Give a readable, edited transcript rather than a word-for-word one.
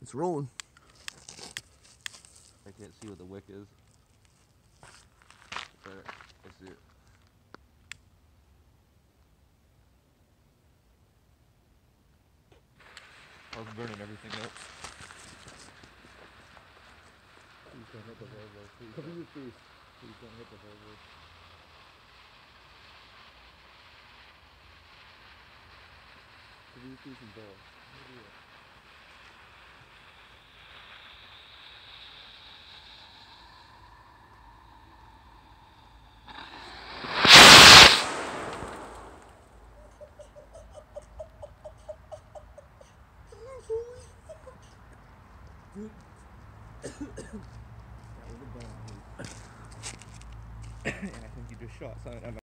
It's rolling. I can't see what the wick is. There, I see it. I was burning everything else. Please don't hit the Volvo. Cover your face. Please don't hit the Volvo. Cover your face and balls. Dude. That was a bomb, dude. And I think you just shot something.